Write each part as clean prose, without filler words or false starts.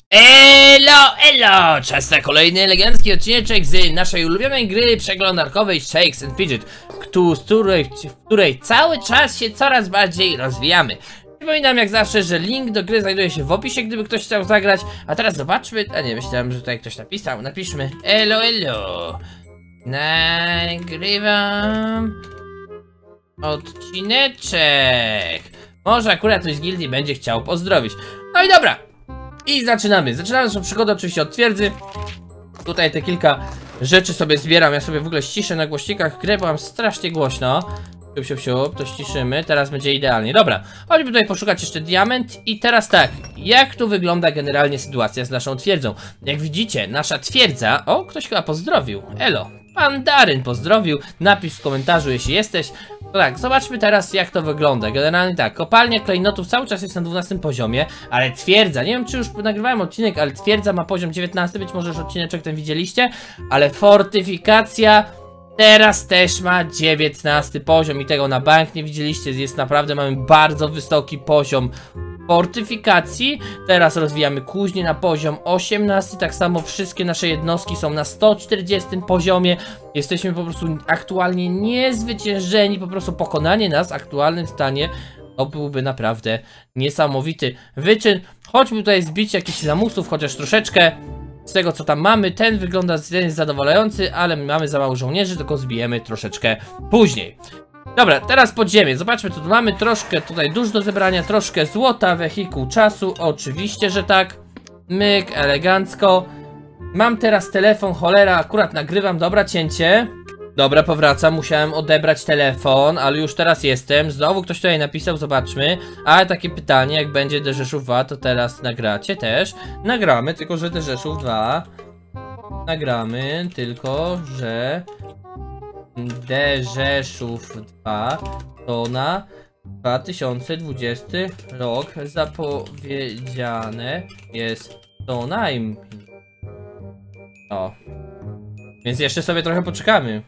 Elo! Czas na kolejny elegancki odcineczek z naszej ulubionej gry przeglądarkowej Shakes and Fidget, w której cały czas się coraz bardziej rozwijamy. Przypominam jak zawsze, że link do gry znajduje się w opisie, gdyby ktoś chciał zagrać. A teraz zobaczmy, a nie, myślałem, że tutaj ktoś napisał. Napiszmy elo. Nagrywam odcineczek. Może akurat ktoś z gildii będzie chciał pozdrowić. No i dobra. I zaczynamy naszą przygodę oczywiście od twierdzy. Tutaj te kilka rzeczy sobie zbieram. Ja sobie w ogóle ściszę na głośnikach grę, bo mam strasznie głośno. Siup, to ściszymy. Teraz będzie idealnie. Dobra, chodźmy tutaj poszukać jeszcze diament. I teraz tak, jak tu wygląda generalnie sytuacja z naszą twierdzą? Jak widzicie, nasza twierdza... O, ktoś chyba pozdrowił. Elo, pan Daryn pozdrowił. Napisz w komentarzu, jeśli jesteś. No tak, zobaczmy teraz jak to wygląda. Generalnie tak, kopalnia klejnotów cały czas jest na 12 poziomie, ale twierdza, nie wiem czy już nagrywałem odcinek, ale twierdza ma poziom 19, być może już odcineczek ten widzieliście, ale fortyfikacja teraz też ma 19 poziom i tego na bank nie widzieliście, jest naprawdę, mamy bardzo wysoki poziom fortyfikacji. Teraz rozwijamy kuźnię na poziom 18, tak samo wszystkie nasze jednostki są na 140 poziomie. Jesteśmy po prostu aktualnie niezwyciężeni, po prostu pokonanie nas w aktualnym stanie to byłby naprawdę niesamowity wyczyn. Chodźmy tutaj zbić jakichś lamusów, chociaż troszeczkę z tego co tam mamy. Ten wygląda, ten jest zadowalający, ale my mamy za mało żołnierzy, tylko zbijemy troszeczkę później. Dobra, teraz podziemie. Zobaczmy, co tu mamy. Troszkę tutaj dużo do zebrania, troszkę złota, wehikuł czasu. Oczywiście, że tak. Myk, elegancko. Mam teraz telefon, cholera, akurat nagrywam. Dobra, cięcie. Dobra, powracam, musiałem odebrać telefon, ale już teraz jestem. Znowu ktoś tutaj napisał, zobaczmy. Ale takie pytanie, jak będzie Rzeszów 2, to teraz nagracie też. Nagramy, tylko że Rzeszów 2. Nagramy, tylko że... Rzeszów 2 to na 2020 rok zapowiedziane jest co najmniej. O. Więc jeszcze sobie trochę poczekamy.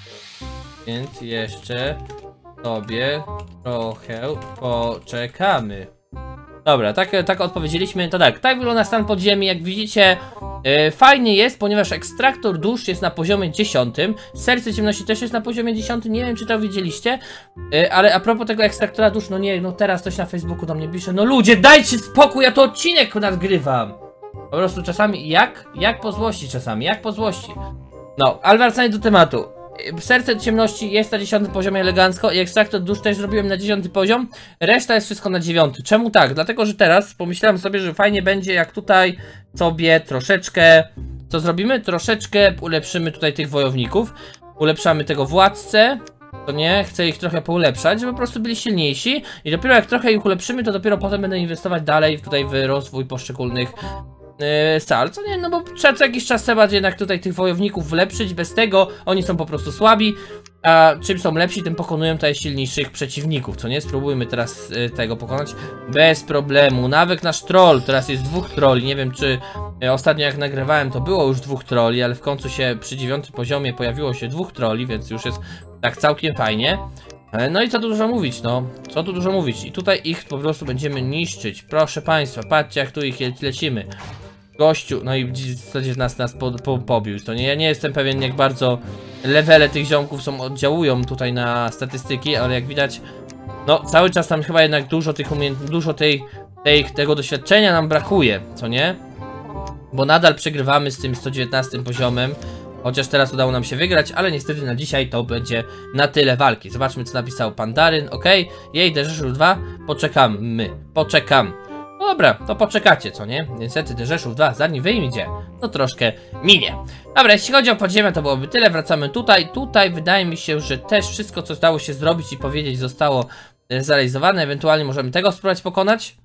Dobra, tak odpowiedzieliśmy. To tak wygląda stan podziemi. Jak widzicie, fajnie jest, ponieważ ekstraktor dusz jest na poziomie 10. Serce ciemności też jest na poziomie 10. Nie wiem, czy to widzieliście. Ale a propos tego ekstraktora dusz, no nie, no teraz ktoś na Facebooku do mnie pisze. No ludzie, dajcie spokój, ja to odcinek nagrywam. Po prostu czasami, jak po złości czasami, jak po złości. No, ale wracając do tematu. Serce ciemności jest na 10 poziomie elegancko i ekstraktor dusz też zrobiłem na 10 poziom. Reszta jest wszystko na 9. Czemu tak? Dlatego, że teraz pomyślałem sobie, że fajnie będzie jak tutaj sobie troszeczkę... Co zrobimy? Troszeczkę ulepszymy tutaj tych wojowników. Ulepszamy tego władcę. To nie, chcę ich trochę poulepszać, żeby po prostu byli silniejsi. I dopiero jak trochę ich ulepszymy, to dopiero potem będę inwestować dalej tutaj w rozwój poszczególnych sal, co nie, no bo trzeba co jakiś czas trzeba jednak tutaj tych wojowników wlepszyć, bez tego oni są po prostu słabi, a czym są lepsi, tym pokonują tutaj silniejszych przeciwników, co nie, spróbujmy teraz tego pokonać bez problemu. Nawet nasz troll, teraz jest 2 trolli, nie wiem czy ostatnio jak nagrywałem to było już 2 trolli, ale w końcu się przy 9 poziomie pojawiło się 2 trolli, więc już jest tak całkiem fajnie. No i co tu dużo mówić, no, co tu dużo mówić. I tutaj ich po prostu będziemy niszczyć. Proszę państwa, patrzcie jak tu ich lecimy. Gościu, no i 119 nas pobił. To nie, ja nie jestem pewien jak bardzo levele tych ziomków oddziałują tutaj na statystyki, ale jak widać, no cały czas tam chyba jednak dużo tego doświadczenia nam brakuje, co nie? Bo nadal przegrywamy z tym 119 poziomem. Chociaż teraz udało nam się wygrać, ale niestety na dzisiaj to będzie na tyle walki. Zobaczmy co napisał pan Daryn. Ok, jej Rzeszów 2, poczekam. No dobra, to poczekacie, co nie? Niestety Rzeszów 2, zanim wyjdzie, to troszkę minie. Dobra, jeśli chodzi o podziemia, to byłoby tyle. Wracamy tutaj. Tutaj wydaje mi się, że też wszystko co dało się zrobić i powiedzieć zostało zrealizowane. Ewentualnie możemy tego spróbować pokonać.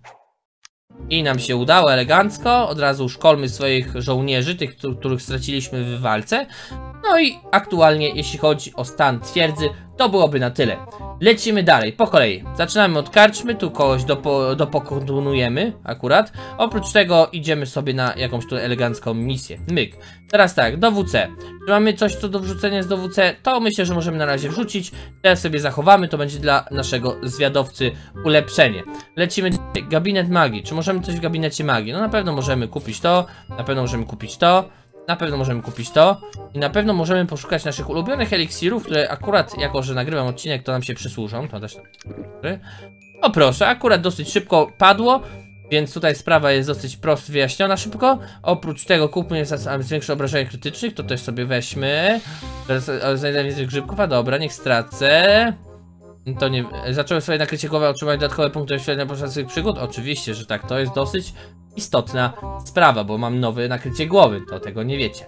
I nam się udało elegancko. Od razu szkolmy swoich żołnierzy, tych, których straciliśmy w walce. No i aktualnie, jeśli chodzi o stan twierdzy, to byłoby na tyle. Lecimy dalej, po kolei. Zaczynamy od karczmy, tu kogoś dopokonujemy akurat. Oprócz tego idziemy sobie na jakąś tu elegancką misję. Myk. Teraz tak, dowódcę. Czy mamy coś co do wrzucenia z dowódcę? To myślę, że możemy na razie wrzucić. Teraz sobie zachowamy, to będzie dla naszego zwiadowcy ulepszenie. Lecimy dalej. Gabinet magii. Czy możemy coś w gabinecie magii? No na pewno możemy kupić to, na pewno możemy kupić to. Na pewno możemy kupić to i na pewno możemy poszukać naszych ulubionych eliksirów, które akurat, jako że nagrywam odcinek, to nam się przysłużą. To też. O proszę, akurat dosyć szybko padło, więc tutaj sprawa jest dosyć prosto wyjaśniona szybko. Oprócz tego kupmy zwiększy obrażenia krytycznych, to też sobie weźmy. Teraz znajdę więcej grzybków, a dobra, niech stracę. To nie. Zacząłem swoje nakrycie głowy, otrzymać dodatkowe punkty doświadczenia podczas tych przygód? Oczywiście, że tak, to jest dosyć istotna sprawa, bo mam nowe nakrycie głowy, to tego nie wiecie.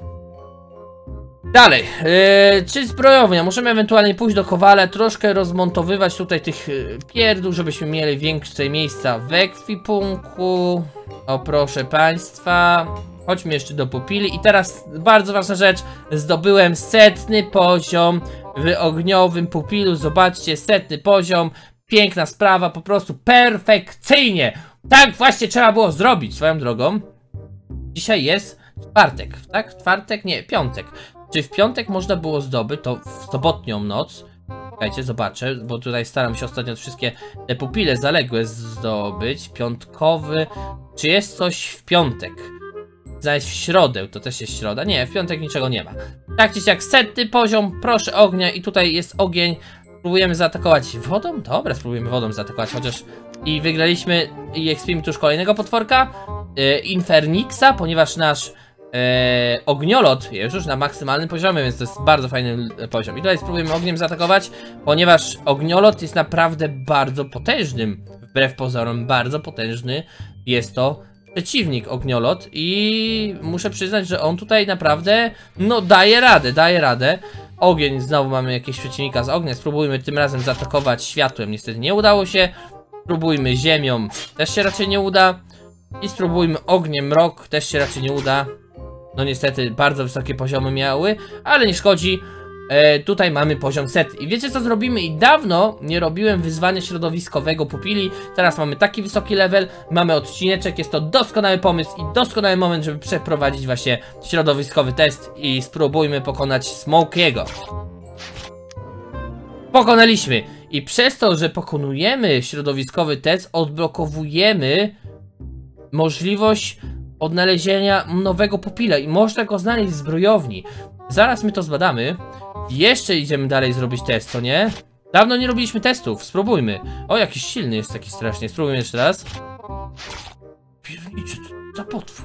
Dalej, czy zbrojownia? Możemy ewentualnie pójść do Kowala, troszkę rozmontowywać tutaj tych pierdół, żebyśmy mieli więcej miejsca w ekwipunku. O proszę państwa, chodźmy jeszcze do pupili i teraz bardzo ważna rzecz, zdobyłem 100. poziom w ogniowym pupilu, zobaczcie, 100. poziom, piękna sprawa, po prostu perfekcyjnie. Tak właśnie trzeba było zrobić, swoją drogą. Dzisiaj jest czwartek, tak? Czwartek? Nie, piątek. Czy w piątek można było zdobyć to w sobotnią noc? Czekajcie, zobaczę, bo tutaj staram się ostatnio wszystkie te pupile zaległe zdobyć. Piątkowy. Czy jest coś w piątek? Znaleźć w środę, to też jest środa. Nie, w piątek niczego nie ma. Tak czy siak, 100. poziom, proszę ognia i tutaj jest ogień. Spróbujemy zaatakować wodą? Dobra, spróbujemy wodą zaatakować, chociaż i wygraliśmy i ekspimy tuż kolejnego potworka, Infernixa, ponieważ nasz ogniolot jest już na maksymalnym poziomie, więc to jest bardzo fajny poziom. I tutaj spróbujemy ogniem zaatakować, ponieważ ogniolot jest naprawdę bardzo potężnym, wbrew pozorom bardzo potężny jest to przeciwnik ogniolot i muszę przyznać, że on tutaj naprawdę, no daje radę. Ogień, znowu mamy jakiegoś przeciwnika z ognia, spróbujmy tym razem zaatakować światłem, niestety nie udało się. Spróbujmy ziemią, też się raczej nie uda. I spróbujmy ogniem, mrok, też się raczej nie uda. No niestety bardzo wysokie poziomy miały, ale nie szkodzi. Tutaj mamy poziom 100. I wiecie co zrobimy? I dawno nie robiłem wyzwania środowiskowego pupili. Teraz mamy taki wysoki level, mamy odcineczek, jest to doskonały pomysł i doskonały moment, żeby przeprowadzić właśnie środowiskowy test. I spróbujmy pokonać Smokiego. Pokonaliśmy. I przez to, że pokonujemy środowiskowy test, odblokowujemy możliwość odnalezienia nowego pupila i można go znaleźć w zbrojowni. Zaraz my to zbadamy. Jeszcze idziemy dalej zrobić test, co nie? Dawno nie robiliśmy testów, spróbujmy. O, jakiś silny jest taki strasznie, spróbujmy jeszcze raz. Pierniczy, co za potwór.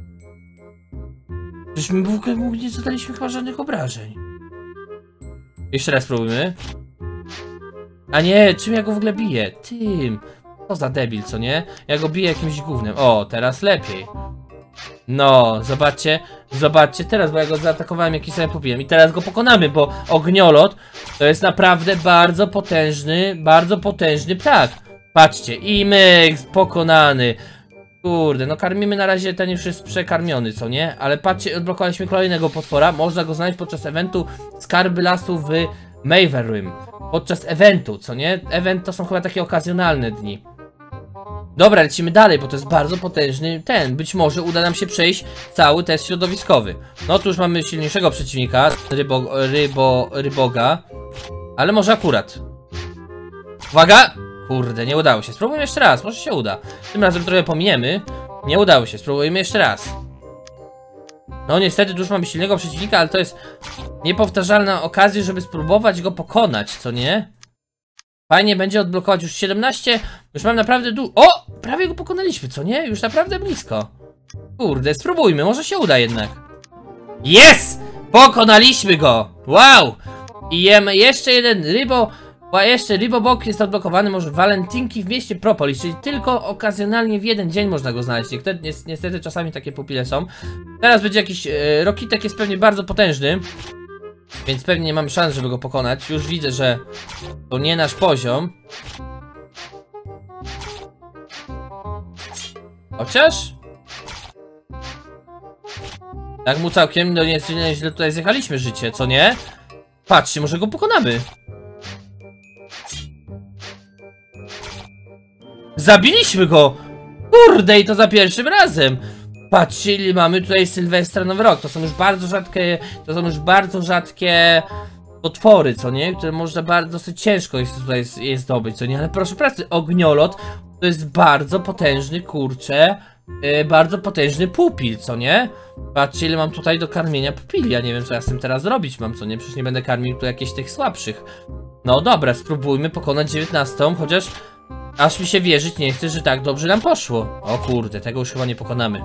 Żeśmy w ogóle nie zadaliśmy chyba żadnych obrażeń. Jeszcze raz spróbujmy. A nie, czym ja go w ogóle biję? Tym. To za debil, co nie? Ja go biję jakimś gównem. O, teraz lepiej. No, zobaczcie teraz, bo ja go zaatakowałem jakimś sobie pupiłem i teraz go pokonamy, bo ogniolot to jest naprawdę bardzo potężny ptak. Patrzcie, i myk, pokonany. Kurde, no karmimy na razie, ten już jest przekarmiony, co nie? Ale patrzcie, odblokowaliśmy kolejnego potwora, można go znaleźć podczas eventu Skarby Lasu w Maverrim. Podczas eventu, co nie? Event to są chyba takie okazjonalne dni. Dobra, lecimy dalej, bo to jest bardzo potężny ten. Być może uda nam się przejść cały test środowiskowy. No tu już mamy silniejszego przeciwnika, Ryboga. Ale może akurat. Uwaga! Kurde, nie udało się. Spróbujmy jeszcze raz, może się uda. Tym razem trochę pominiemy. Nie udało się, spróbujmy jeszcze raz. No niestety tu już mamy silnego przeciwnika, ale to jest niepowtarzalna okazja, żeby spróbować go pokonać, co nie? Fajnie będzie odblokować już 17. Już mam naprawdę dużo. O! Prawie go pokonaliśmy, co nie? Już naprawdę blisko. Kurde, spróbujmy, może się uda jednak. Jest! Pokonaliśmy go! Wow! I jemy jeszcze jeden jeszcze Ribobok jest odblokowany, może walentynki w mieście Propolis, czyli tylko okazjonalnie w jeden dzień można go znaleźć. Niestety czasami takie pupile są. Teraz będzie jakiś Rokitek, jest pewnie bardzo potężny, więc pewnie nie mamy szans, żeby go pokonać. Już widzę, że to nie nasz poziom. Chociaż tak mu całkiem, no nie źle tutaj zjechaliśmy życie, co nie? Patrzcie, może go pokonamy. Zabiliśmy go! Kurde, i to za pierwszym razem! Patrzcie, ile mamy tutaj Sylwestra, Nowy Rok. To są już bardzo rzadkie potwory, co nie? Które można dosyć ciężko jest tutaj je zdobyć, co nie? Ale proszę pracy, ogniolot to jest bardzo potężny, kurczę, bardzo potężny pupil, co nie? Patrzcie, ile mam tutaj do karmienia pupili. Ja nie wiem, co ja z tym teraz zrobić mam, co nie? Przecież nie będę karmił tu jakichś tych słabszych. No dobra, spróbujmy pokonać 19, chociaż aż mi się wierzyć nie chce, że tak dobrze nam poszło. O kurde, tego już chyba nie pokonamy.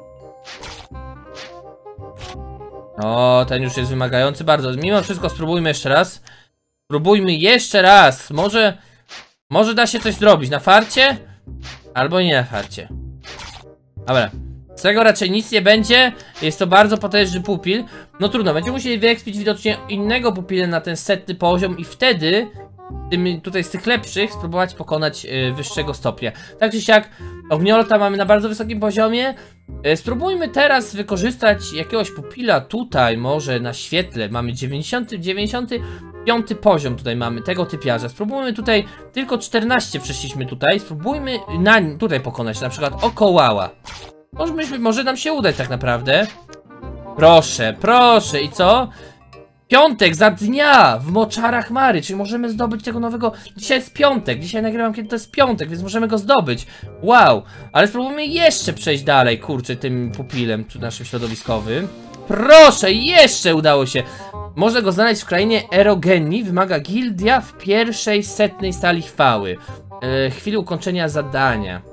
O, ten już jest wymagający bardzo. Mimo wszystko spróbujmy jeszcze raz. Spróbujmy jeszcze raz. Może da się coś zrobić. Na farcie? Albo nie na farcie. Dobra. Z tego raczej nic nie będzie. Jest to bardzo potężny pupil. No trudno, będziemy musieli wyekspić widocznie innego pupila na ten 100. poziom i wtedy tutaj z tych lepszych spróbować pokonać wyższego stopnia. Tak czy siak, ogniolota mamy na bardzo wysokim poziomie. Spróbujmy teraz wykorzystać jakiegoś pupila tutaj, może na świetle. Mamy 95. poziom tutaj mamy tego typiarza. Spróbujmy tutaj, tylko 14 przeszliśmy tutaj. Spróbujmy tutaj pokonać, na przykład okołała. Może nam się udać tak naprawdę. Proszę, proszę i co? Piątek za dnia w moczarach Mary, czyli możemy zdobyć tego nowego. Dzisiaj jest piątek, dzisiaj nagrywam kiedy to jest piątek, więc możemy go zdobyć. Wow, ale spróbujmy jeszcze przejść dalej, kurczę, tym pupilem tu naszym środowiskowym. Proszę, jeszcze udało się. Można go znaleźć w krainie Erogenii. Wymaga gildia w pierwszej 100. sali chwały. Chwili ukończenia zadania.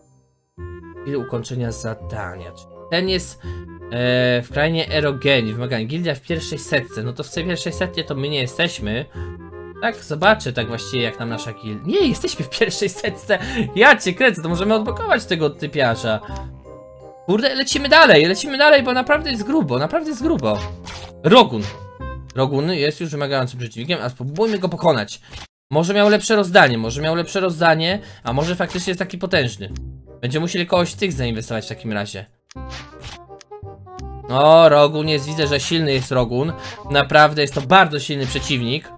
Ten jest w krainie Erogenii. Wymagania gildia w pierwszej 100. No to w tej pierwszej 100 to my nie jesteśmy. Tak, zobaczę tak właściwie jak nam nasza gildia. Nie, jesteśmy w pierwszej 100. Ja cię kręcę, to możemy odblokować tego typiarza. Kurde, lecimy dalej, bo naprawdę jest grubo, Rogun jest już wymagającym przeciwnikiem, a spróbujmy go pokonać. Może miał lepsze rozdanie, a może faktycznie jest taki potężny. Będziemy musieli kogoś z tych zainwestować w takim razie. O, Rogun jest, widzę, że silny jest Rogun. Naprawdę jest to bardzo silny przeciwnik.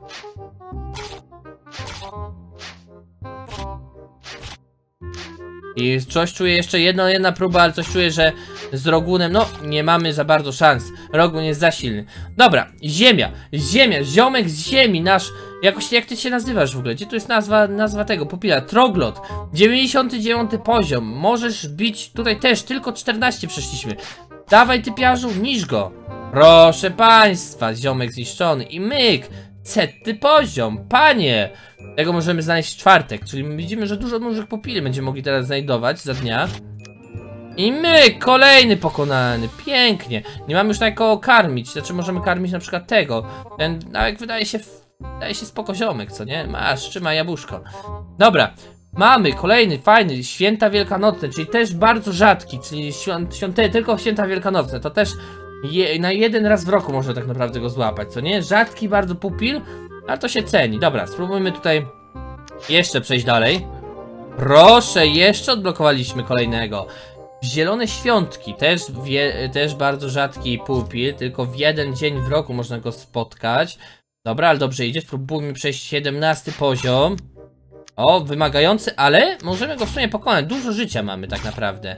I coś czuję, jeszcze jedna próba, ale coś czuję, że z Rogunem, no, nie mamy za bardzo szans. Rogun jest za silny. Dobra, ziemia, ziomek z ziemi, nasz, jakoś, jak ty się nazywasz w ogóle? Gdzie tu jest nazwa tego pupila? Troglot, 99. poziom, możesz bić, tutaj też, tylko 14 przeszliśmy. Dawaj typiarzu, niż go. Proszę państwa, ziomek zniszczony i myk. 100. poziom, panie! Tego możemy znaleźć w czwartek, czyli widzimy, że dużo dużych pupili będziemy mogli teraz znajdować za dnia. I my, kolejny pokonany, pięknie. Nie mamy już na kogo karmić, znaczy możemy karmić na przykład tego. Ten nawet wydaje się spoko ziomek, co nie? Masz, trzymaj jabłuszko. Dobra, mamy kolejny, fajny, święta wielkanocne, czyli też bardzo rzadki, czyli tylko święta wielkanocne, to też na jeden raz w roku można tak naprawdę go złapać, co nie? Rzadki bardzo pupil, ale to się ceni. Dobra, spróbujmy tutaj jeszcze przejść dalej. Proszę, jeszcze odblokowaliśmy kolejnego. Zielone świątki, też bardzo rzadki pupil, tylko w jeden dzień w roku można go spotkać. Dobra, ale dobrze idzie, spróbujmy przejść 17. poziom. O, wymagający, ale możemy go w sumie pokonać. Dużo życia mamy tak naprawdę.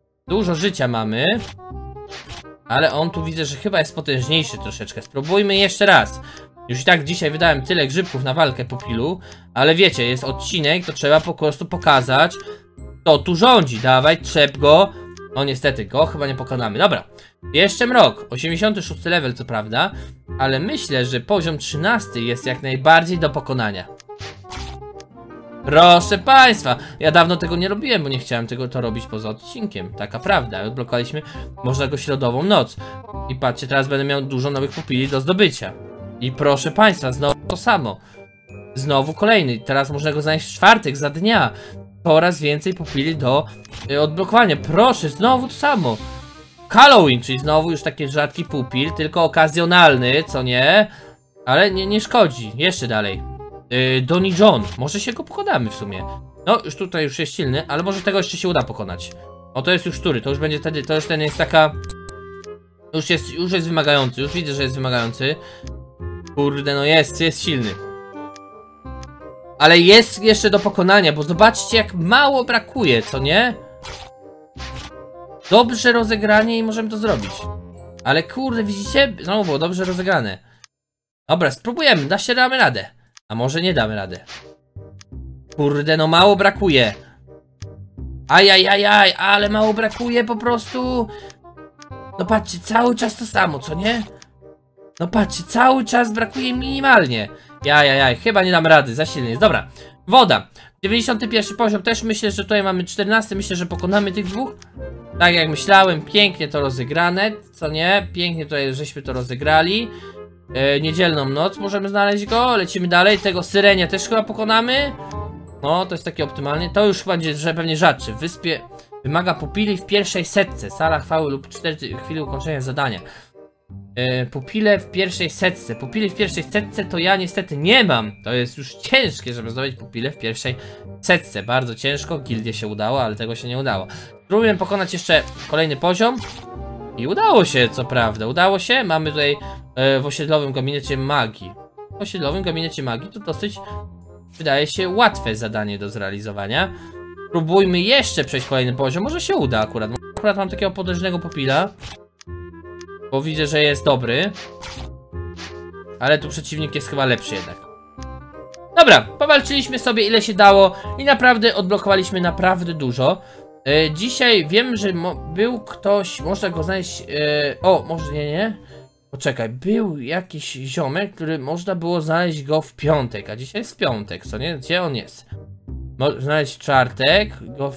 Ale on tu widzę, że chyba jest potężniejszy troszeczkę. Spróbujmy jeszcze raz. Już i tak dzisiaj wydałem tyle grzybków na walkę pupilu. Ale wiecie, jest odcinek, to trzeba po prostu pokazać, kto tu rządzi. Dawaj, trzep go. No niestety, go chyba nie pokonamy. Dobra, jeszcze mrok. 86. level co prawda. Ale myślę, że poziom 13 jest jak najbardziej do pokonania. Proszę państwa, ja dawno tego nie robiłem, bo nie chciałem to robić poza odcinkiem. Taka prawda, odblokowaliśmy, można go środową noc. I patrzcie, teraz będę miał dużo nowych pupili do zdobycia. I proszę państwa, znowu to samo. Znowu kolejny, teraz można go znaleźć w czwartek za dnia. Coraz więcej pupili do odblokowania. Proszę, znowu to samo. Halloween, czyli znowu już taki rzadki pupil, tylko okazjonalny, co nie? Ale nie szkodzi, jeszcze dalej. Donny John, może się go pokonamy w sumie. No, już tutaj już jest silny, ale może tego jeszcze się uda pokonać. O, to jest już który, to już będzie wtedy, to już ten jest taka... Już jest wymagający, już widzę, że jest wymagający. Kurde, no jest silny. Ale jest jeszcze do pokonania, bo zobaczcie jak mało brakuje, co nie? Dobrze rozegranie i możemy to zrobić. Ale kurde, widzicie? Znowu było dobrze rozegrane. Dobra, spróbujemy, damy radę. A może nie damy radę. Kurde, no mało brakuje. Ajajajaj, ale mało brakuje po prostu. No patrzcie, cały czas to samo, co nie? No patrzcie, cały czas brakuje minimalnie. Jajajaj, chyba nie dam rady, za silny jest. Dobra, woda. 91 poziom, też myślę, że tutaj mamy 14. Myślę, że pokonamy tych dwóch. Tak jak myślałem, pięknie to rozegrane, co nie? Pięknie tutaj żeśmy to rozegrali. Niedzielną noc możemy znaleźć go, lecimy dalej. Tego syrenia też chyba pokonamy. No, to jest takie optymalnie. To już chyba będzie, że pewnie rzadszy. W wyspie wymaga pupili w pierwszej setce. Sala chwały lub 4 chwili ukończenia zadania. Pupile w pierwszej setce. Pupile w pierwszej setce to ja niestety nie mam. To jest już ciężkie, żeby zdobyć pupile w pierwszej setce. Bardzo ciężko. Gildie się udało, ale tego się nie udało. Spróbujemy pokonać jeszcze kolejny poziom. I udało się, co prawda. Udało się. Mamy tutaj w osiedlowym gabinecie magii. W osiedlowym gabinecie magii to dosyć, wydaje się, łatwe zadanie do zrealizowania. Spróbujmy jeszcze przejść kolejny poziom. Może się uda akurat. Akurat mam takiego potężnego pupila. Bo widzę, że jest dobry. Ale tu przeciwnik jest chyba lepszy jednak. Dobra, powalczyliśmy sobie ile się dało. I naprawdę odblokowaliśmy naprawdę dużo. Dzisiaj wiem, że był ktoś, można go znaleźć. O, może nie. Poczekaj, był jakiś ziomek, który można było znaleźć go w piątek. A dzisiaj jest piątek, co nie? Gdzie on jest? Znaleźć w czwartek.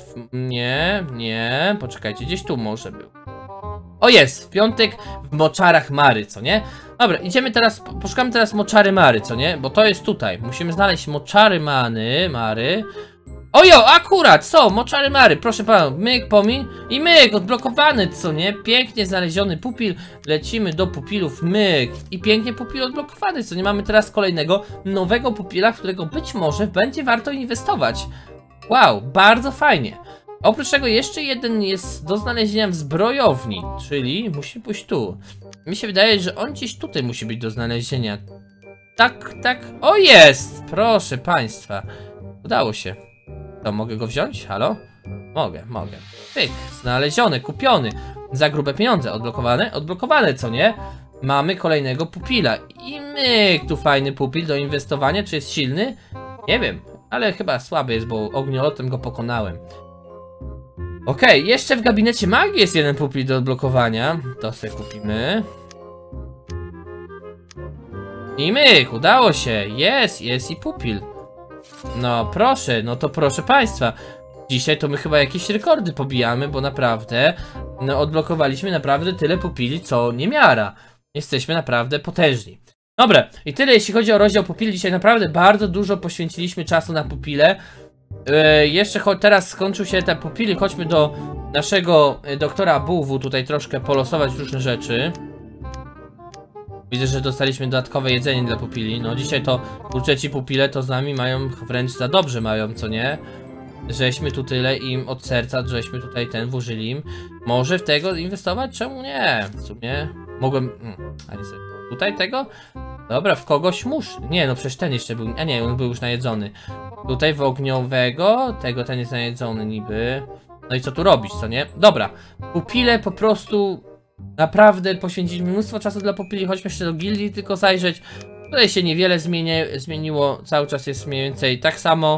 Nie. Poczekajcie, gdzieś tu może był. O, jest, w piątek w moczarach Mary, co nie? Dobra, idziemy teraz, poszukamy teraz moczary Mary, co nie? Bo to jest tutaj, musimy znaleźć moczary Mary. Ojo, akurat, są, moczary Mary, proszę pana, myk, pomin i myk, odblokowany, co nie? Pięknie znaleziony pupil, lecimy do pupilów, myk i pięknie pupil odblokowany, co nie? Mamy teraz kolejnego, nowego pupila, w którego być może będzie warto inwestować. Wow, bardzo fajnie. Oprócz tego jeszcze jeden jest do znalezienia w zbrojowni, czyli musi pójść tu. Mi się wydaje, że on gdzieś tutaj musi być do znalezienia. Tak. O, jest! Proszę państwa. Udało się. To mogę go wziąć? Halo? Mogę. Pyk, znaleziony, kupiony. Za grube pieniądze. Odblokowane, co nie? Mamy kolejnego pupila. I myk, tu fajny pupil do inwestowania. Czy jest silny? Nie wiem, ale chyba słaby jest, bo ogniolotem go pokonałem. Okej, jeszcze w gabinecie magii jest jeden pupil do odblokowania. To sobie kupimy. I myk, udało się. Jest i pupil. No proszę, no to proszę państwa. Dzisiaj to my chyba jakieś rekordy pobijamy, bo naprawdę odblokowaliśmy naprawdę tyle pupili, co niemiara. Jesteśmy naprawdę potężni. Dobra, i tyle jeśli chodzi o rozdział pupili. Dzisiaj naprawdę bardzo dużo poświęciliśmy czasu na pupile. Jeszcze teraz skończył się te pupili. Chodźmy do naszego doktora Buwu. Tutaj troszkę polosować różne rzeczy. Widzę, że dostaliśmy dodatkowe jedzenie dla pupili. No dzisiaj to kurczę, ci pupile to z nami mają wręcz za dobrze mają, co nie? Żeśmy tu tyle im od serca, żeśmy tutaj włożyli im. Może w tego inwestować? Czemu nie? W sumie mogłem... A nie, tutaj tego? Dobra, w kogoś muszę. Nie, no przecież ten jeszcze był... A nie, on był już najedzony. Tutaj w ogniowego. Ten jest najedzony niby. No i co tu robić, co nie? Dobra. Pupile po prostu... Naprawdę poświęciliśmy mnóstwo czasu dla pupili. Chodźmy jeszcze do gildii tylko zajrzeć. Tutaj się niewiele zmieniło. Cały czas jest mniej więcej tak samo.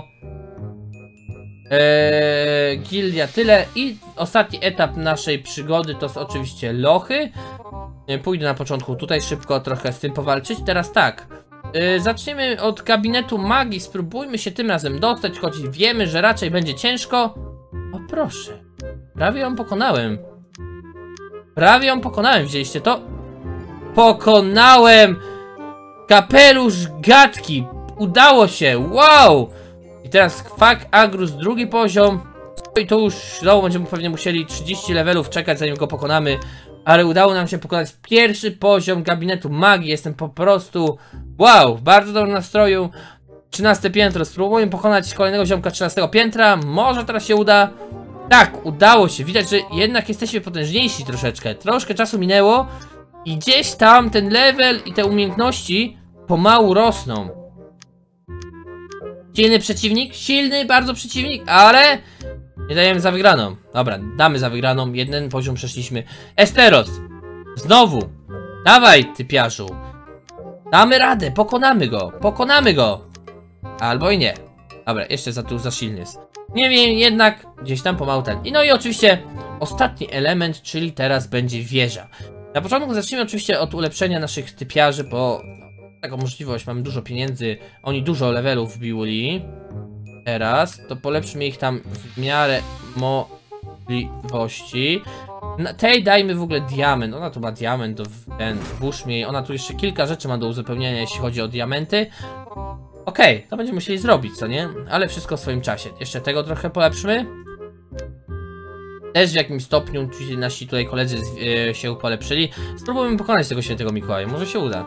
Gildia tyle. I ostatni etap naszej przygody to są oczywiście lochy. Pójdę na początku tutaj szybko trochę z tym powalczyć. Teraz tak. Zaczniemy od gabinetu magii. Spróbujmy się tym razem dostać, choć wiemy, że raczej będzie ciężko. O proszę. Prawie ją pokonałem. Widzieliście to? Pokonałem! Kapelusz gadki! Udało się! Wow! I teraz Kwak Agrus, drugi poziom. I to już znowu będziemy pewnie musieli 30 levelów czekać, zanim go pokonamy. Ale udało nam się pokonać pierwszy poziom gabinetu magii. Jestem po prostu... Wow! W bardzo dobrym nastroju. 13 piętro. Spróbujemy pokonać kolejnego ziomka 13 piętra. Może teraz się uda. Tak, udało się. Widać, że jednak jesteśmy potężniejsi troszeczkę. Troszkę czasu minęło. I gdzieś tam ten level i te umiejętności pomału rosną. Silny przeciwnik, silny bardzo przeciwnik, ale nie dajemy za wygraną. Dobra, damy za wygraną, jeden poziom przeszliśmy. Esteros, znowu, dawaj typiarzu. Damy radę, pokonamy go. Albo i nie. Dobra, jeszcze za silny jest. Nie wiem, jednak gdzieś tam pomału ten. I no i oczywiście ostatni element, czyli teraz będzie wieża. Na początku zacznijmy oczywiście od ulepszenia naszych typiarzy, bo taką możliwość, mamy dużo pieniędzy, oni dużo levelów wbili. Teraz to polepszymy ich tam w miarę możliwości. Tej dajmy w ogóle diament, ona tu ma diament, ten bushmi, ona tu jeszcze kilka rzeczy ma do uzupełnienia, jeśli chodzi o diamenty. Okej, to będziemy musieli zrobić, co nie? Ale wszystko w swoim czasie. Jeszcze tego trochę polepszymy. Też w jakimś stopniu nasi tutaj koledzy się polepszyli. Spróbujmy pokonać tego świętego Mikołaja, może się uda.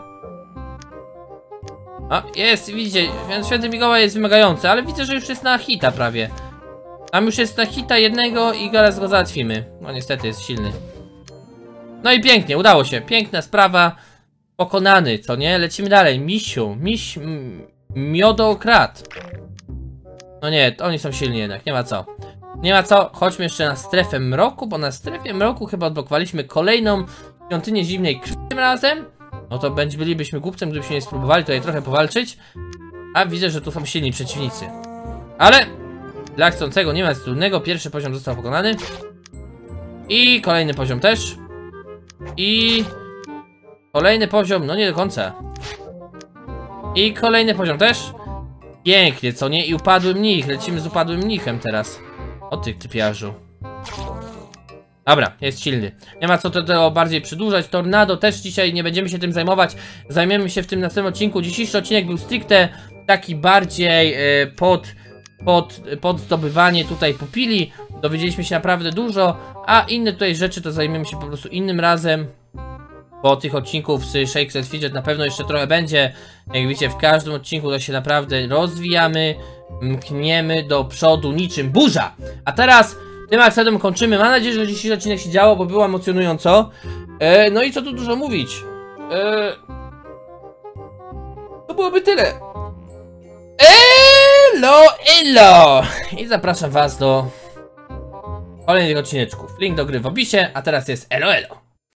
A, jest, widzicie, święty Mikołaj jest wymagający, ale widzę, że już jest na hita prawie. Tam już jest na hita jednego i zaraz go załatwimy. No niestety jest silny. No i pięknie, udało się, piękna sprawa. Pokonany, co nie? Lecimy dalej, Miodokrat. No nie, oni są silni jednak, nie ma co. Nie ma co, chodźmy jeszcze na strefę mroku, bo na strefie mroku chyba odblokowaliśmy kolejną świątynię zimnej krwi tym razem. No to bylibyśmy głupcem, gdybyśmy nie spróbowali tutaj trochę powalczyć. A widzę, że tu są silni przeciwnicy. Ale dla chcącego nie ma nic trudnego, pierwszy poziom został pokonany. I kolejny poziom też. I kolejny poziom, no nie do końca. I kolejny poziom też. Pięknie, co nie? I upadły mnich. Lecimy z upadłym mnichem teraz. O tych typiarzu. Dobra, jest silny. Nie ma co tego bardziej przedłużać. Tornado też dzisiaj nie będziemy się tym zajmować. Zajmiemy się w tym następnym odcinku. Dzisiejszy odcinek był stricte taki bardziej pod zdobywanie tutaj pupili. Dowiedzieliśmy się naprawdę dużo. A inne tutaj rzeczy to zajmiemy się po prostu innym razem. Bo tych odcinków z Shakes and Fidget na pewno jeszcze trochę będzie. Jak widzicie, w każdym odcinku to się naprawdę rozwijamy, mkniemy do przodu niczym burza. A teraz tym akcentem kończymy. Mam nadzieję, że dzisiejszy odcinek się działo, bo było emocjonująco. No i co tu dużo mówić. To byłoby tyle. Elo! I zapraszam was do kolejnych odcineczków. Link do gry w opisie, a teraz jest elo.